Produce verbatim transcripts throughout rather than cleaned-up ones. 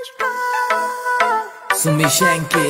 Sumishenki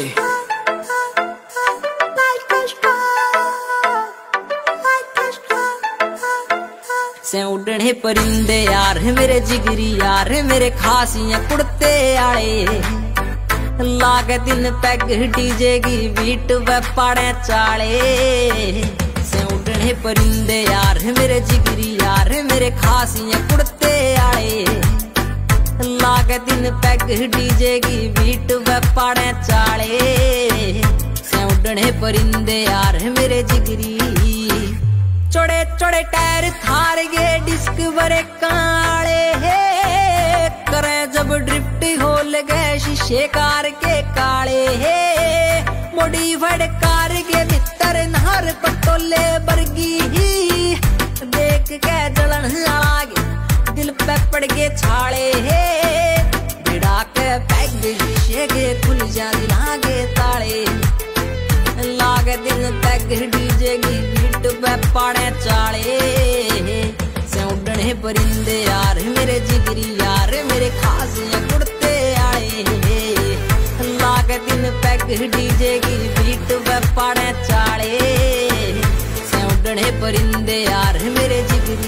से उड़ने परिंदे यार मेरे जिगरी यार मेरे खासियां कुड़ते आले लागे दिन पैग डीजे की बीट वे पाड़े चाले। से उड़ने परिंदे यार मेरे जिगरी यार मेरे खासियां कुड़ते आले लागे दिन पैग डीजे की बीट वे पाड़े चाले। से उड़ने परिंदे यार मेरे जिगरी चौड़े चौड़े टायर थार गे डिस्क बरे काले हे करे जब ड्रिफ्ट खोल गए शीशे कार के काले हे मॉडिफाइड कार के भीतर नहर पटोले बरगी ही देख के जलन आगे दिल पे पड़ गए छाले हे भिड़ा के पैग शीशे के खुल जा दिलागे ताले लागे दिन पैग डीजे की बीट पे पाड़े चाले। से उड़ने परिंदे यार मेरे जिगरी यार मेरे खासियां कुड़ते आए लागे दिन पैग डीजे की बीट पे पाड़े चाले। से उड़ने परिंदे यार मेरे जिगरी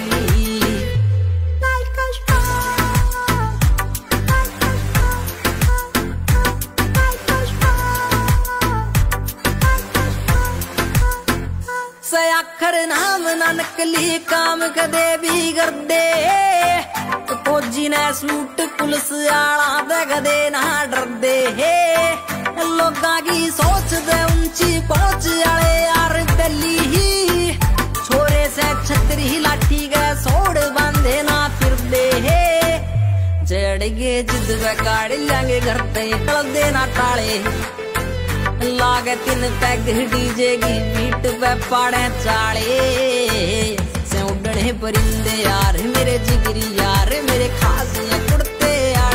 आखर नाम ना नकली काम कदे भी कर दे फौजी ने सूट पुलिस आला दे कदे ना डर दे लोगा की सोच दे ऊंची पहुंच आले यार दिल्ली ही छोरे से छतरी लाठी गए सोड़ बांधे ना फिर दे जड़ गे जिद वे काट लेंगे घर पे कल देना टाले लागे तीन पैग डीजे की बीट पे पाड़े चाले। से उड़ने परिंदे यार मेरे जिगरी यार मेरे खासियां कुड़ते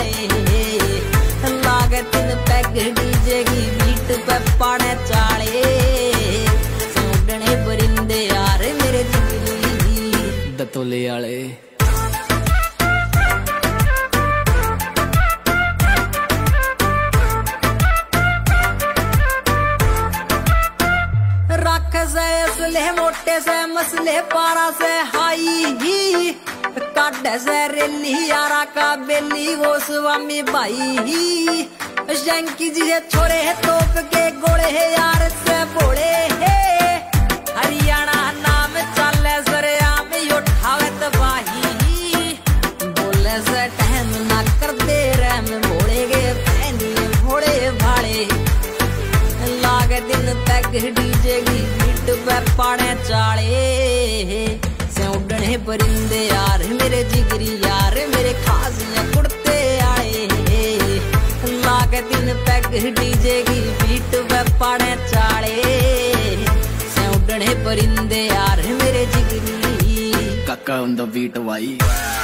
आए लागे तीन पैग डीजे की बीट पे पाड़े चाले। से उड़ने परिंदे यार मेरे जिगरी दतोले आले से असले मोटे से मसले पारा से हाई ही काटे से रेली यारा का बेली वो स्वामी भाई ही शंकी जी है छोरे है तोप के गोले है यार से बोले है हरियाणा नाम चले सरे आम उठावे तबाही बोले से टहम ना कर दे रैम भोले गे पहनी भोले भाड़े लागे दिन पैग डीजे की पे पाड़े चाले। से उड़ने परिंदे यार मेरे जिगरी यार मेरे खासियां कुड़ते आए लागे दिन पैग डीजे की बीट पे पाड़े चाले। से उड़ने परिंदे यार मेरे जिगरी काका on the beat भाई।